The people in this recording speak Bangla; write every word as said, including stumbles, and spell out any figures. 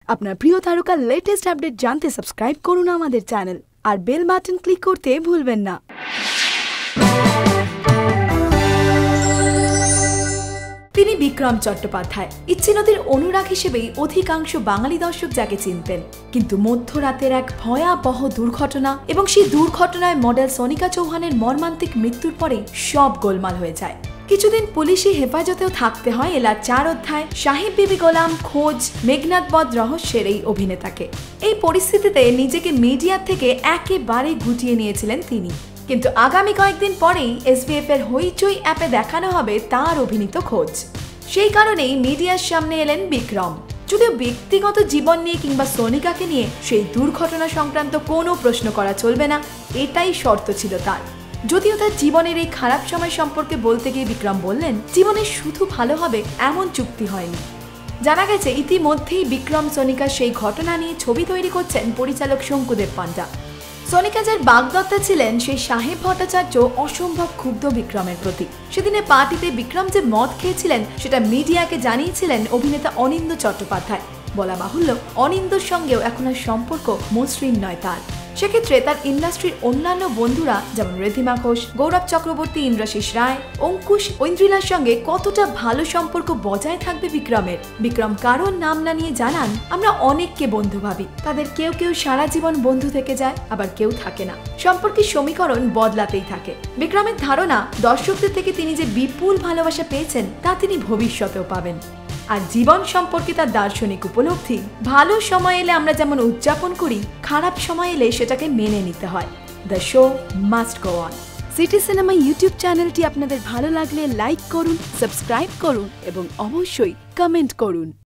আপনার প্রিয় তারকার লেটেস্ট আপডেট জানতে সাবস্ক্রাইব করুন আমাদের চ্যানেল আর বেল বাটন ক্লিক করতে ভুলবেন না। তিনি বিক্রম চট্টোপাধ্যায়। ইচ্ছে নদীর অনুরাগ হিসেবেই অধিকাংশ বাঙালি দর্শক যাকে চিনতেন, কিন্তু মধ্যরাতের এক ভয়াবহ দুর্ঘটনা এবং সেই দুর্ঘটনায় মডেল সোনিকা চৌহানের মর্মান্তিক মৃত্যুর পরে সব গোলমাল হয়ে যায়। কিছুদিন পুলিশি হেফাজতেও থাকতে হয় এলার চার অধ্যায়, সাহেব বিবি গোলাম, খোঁজ, মেঘনাদ বধ রহস্যের এই অভিনেতাকে। এই পরিস্থিতিতে নিজেকে মিডিয়া থেকে একেবারে গুটিয়ে নিয়েছিলেন তিনি। কিন্তু আগামী কয়েকদিন পরেই এসবিএফ এর হইচই অ্যাপে দেখানো হবে তার অভিনীত খোঁজ। সেই কারণেই মিডিয়ার সামনে এলেন বিক্রম। যদিও ব্যক্তিগত জীবন নিয়ে কিংবা সোনিকাকে নিয়ে সেই দুর্ঘটনা সংক্রান্ত কোনো প্রশ্ন করা চলবে না, এটাই শর্ত ছিল তার। যদিও তার জীবনের এই খারাপ সময় সম্পর্কে বলতে গিয়ে বিক্রম বললেন, জীবনে শুধু ভালো হবে এমন চুক্তি হয়নি। জানা গেছে ইতিমধ্যেই বিক্রম সোনিকার সেই ঘটনা নিয়ে ছবি তৈরি করছেন পরিচালক শঙ্কুদেব পান্ডা। সোনিকা যার বাগদত্তা ছিলেন, সেই সাহেব ভট্টাচার্য অসম্ভব ক্ষুব্ধ বিক্রমের প্রতি। সেদিনে পার্টিতে বিক্রম যে মদ খেয়েছিলেন সেটা মিডিয়াকে জানিয়েছিলেন অভিনেতা অনিন্দ চট্টোপাধ্যায়। বলা বাহুল্য, অনিন্দর সঙ্গেও এখন আর সম্পর্ক মসৃণ নয় তার। সেক্ষেত্রে তার ইন্ডাস্ট্রির অন্যান্য বন্ধুরা যেমন ঋদ্ধিমা ঘোষ, গৌরব চক্রবর্তী, ইন্দ্রাশিস রায়, অঙ্কুশ, ঐন্দ্রিলার সঙ্গে কতটা ভালো সম্পর্ক বজায় থাকবে বিক্রমের। বিক্রম কারোর নাম না নিয়ে জানান, আমরা অনেককে বন্ধু ভাবি, তাদের কেউ কেউ সারা জীবন বন্ধু থেকে যায়, আবার কেউ থাকে না। সম্পর্কের সমীকরণ বদলাতেই থাকে। বিক্রমের ধারণা, দর্শকদের থেকে তিনি যে বিপুল ভালোবাসা পেয়েছেন তা তিনি ভবিষ্যতেও পাবেন। আর জীবন সম্পর্কে তার দার্শনিক উপলব্ধি, ভালো সময় এলে আমরা যেমন উদযাপন করি, খারাপ সময় এলে সেটাকে মেনে নিতে হয়। The show must go on. City cinema YouTube চ্যানেলটি আপনাদের ভালো লাগলে লাইক করুন, সাবস্ক্রাইব করুন এবং অবশ্যই কমেন্ট করুন।